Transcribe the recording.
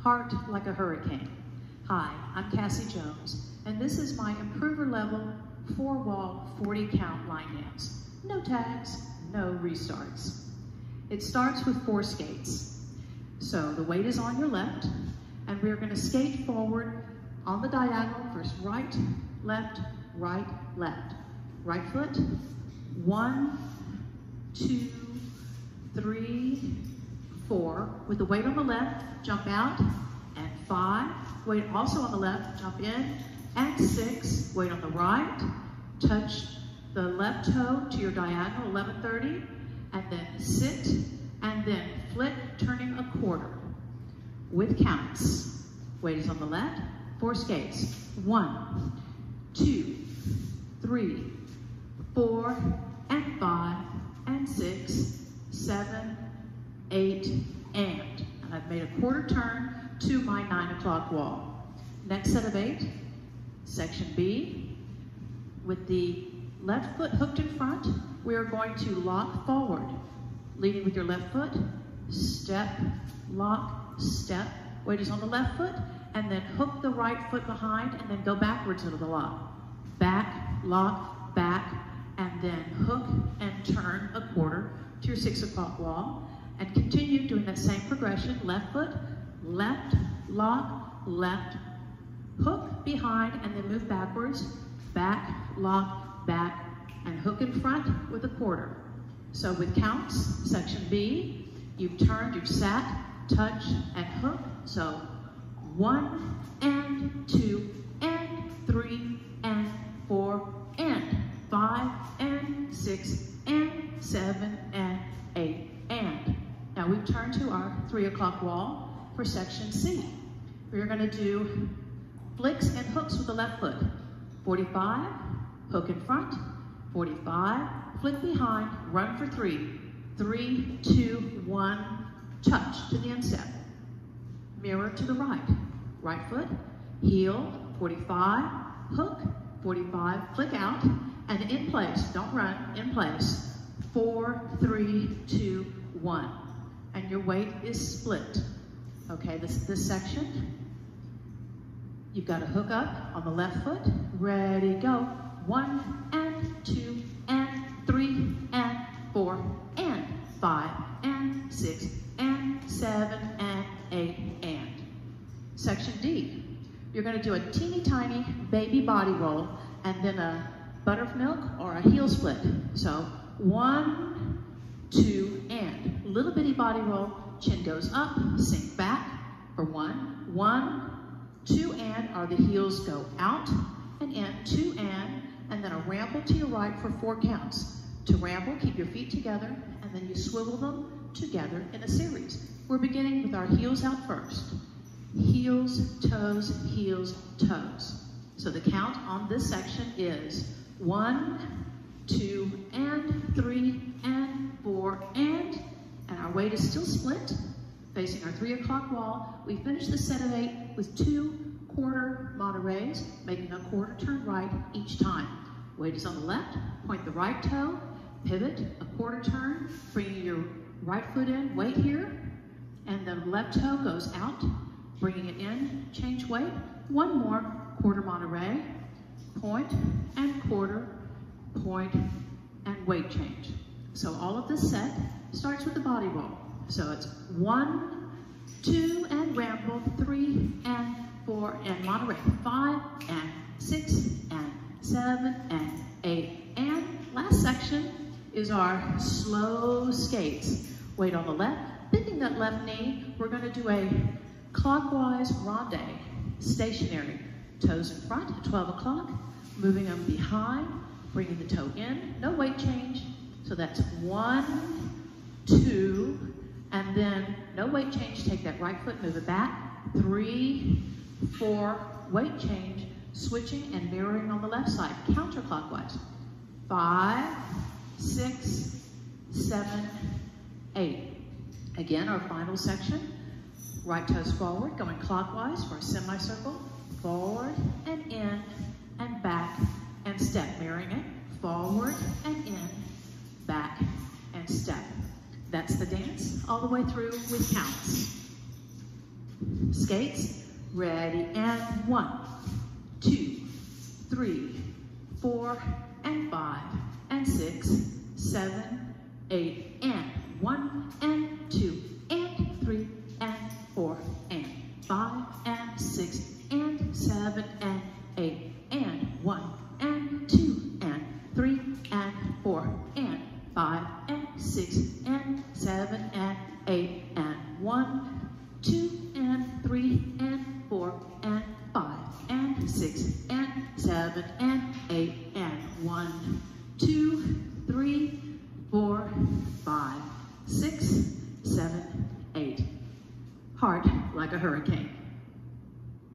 Heart Like a Hurricane. Hi, I'm Cassie Jones, and this is my improver level 4-wall 40 count line dance. No tags, no restarts. It starts with 4 skates. So the weight is on your left, and we're going to skate forward on the diagonal, first right, left, right, left. Right foot, 1, 2, 3, 4. With the weight on the left, jump out, and 5. Weight also on the left, jump in, and 6. Weight on the right, touch the left toe to your diagonal, 11:30, and then sit, and then flip, turning a quarter with counts. Weight is on the left, 4 skates. 1, 2, 3, 4, and 5, and 6, 7, 8, and I've made a quarter turn to my 9 o'clock wall. Next set of 8, section B. With the left foot hooked in front, we are going to lock forward, leading with your left foot, step, lock, step. Weight is on the left foot, and then hook the right foot behind, and then go backwards into the lock. Back, lock, back, and then hook and turn a quarter to your 6 o'clock wall, and continue doing that same progression. Left foot, left, lock, left, hook behind, and then move backwards, back, lock, back, and hook in front with a quarter. So with counts, section B, you've turned, you've sat, touch, and hook. So 1, and 2, and 3, and 4, and 5, and 6, and 7, and 8, and. Now we've turned to our 3 o'clock wall for section C. We're going to do flicks and hooks with the left foot. 45, hook in front, 45, flick behind, run for 3. 3, 2, 1, touch to the instep. Mirror to the right. Right foot, heel, 45, hook, 45, flick out, and in place, don't run, in place. 4, 3, 2, 1. And your weight is split. Okay, this section, you've got to hook up on the left foot. Ready, go. 1, and 2, and 3, and 4, and 5, and 6, and 7, and 8, and. Section D, you're going to do a teeny tiny baby body roll and then a buttermilk or a heel split. So 1, 2, and. Little bitty body roll, chin goes up, sink back for 1, 1, 2, and, or the heels go out and in, 2, and then a ramble to your right for 4 counts. To ramble, keep your feet together, and then you swivel them together in a series. We're beginning with our heels out first. Heels, toes, toes. So the count on this section is 1, 2, and 3, and 4, and our weight is still split, facing our 3 o'clock wall. We finish the set of 8 with 2 quarter Monterey's, making a quarter turn right each time. Weight is on the left, point the right toe, pivot, a quarter turn, bringing your right foot in, weight here, and the left toe goes out, bringing it in, change weight, 1 more quarter Monterey, point and quarter, point and weight change. So all of this set starts with the body roll. So it's 1, 2, and ramble, 3, and 4, and Monterey, 5, and 6, and 7, and 8, and last section is our slow skates. Weight on the left, bending that left knee, we're going to do a clockwise ronde, stationary, toes in front at 12 o'clock, moving them behind, bringing the toe in, no weight change. So that's 1, 2, and then no weight change, take that right foot, move it back, 3, 4, weight change, switching and mirroring on the left side, counterclockwise, 5, 6, 7, 8. Again, our final section, right toes forward, going clockwise for a semicircle, forward and in and back and step, mirroring it, forward and in, back and step. That's the dance all the way through with counts. Skates, ready, and 1, 2, 3, 4, and 5, and 6, 7, 8, and 1, and 2, and 3, and 4, and 5, and 6, and 7, and 8, and 1, and 2, and 3, and 4, and 5, and 6, and 7, and 8, and 1, 2, and 3, and 4, and 5, and 6, and 7, and 8, and 1, 2, 3, 4, 5, 6, 7, 8. Heart like a hurricane.